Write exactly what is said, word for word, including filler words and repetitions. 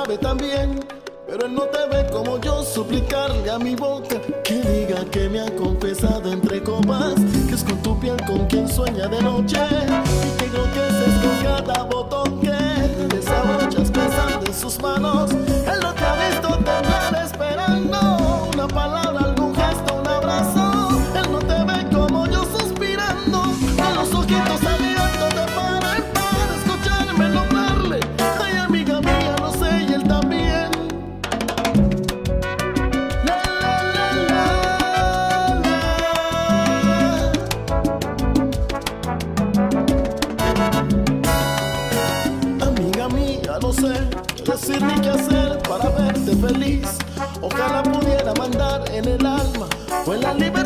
sabe tan bien, pero él no te ve como yo. Suplicarle a mi boca que diga que me ha confesado entre copas que es con tu piel con quien sueña de noche, y que enloqueces con cada botón que desabrochas pensando en sus manos. Él no te ha visto temblar esperando una palabra, algún gesto, un abrazo. Él no te ve como yo suspirando, con los ojitos abiertos de par en par, escucharme nombrarle. Ay, amiga mía, no sé, y él también. La, la, la, la, la. Amiga mía, no sé decir ni qué hacer para verte feliz. Ojalá pudiera mandar en el alma o en la libertad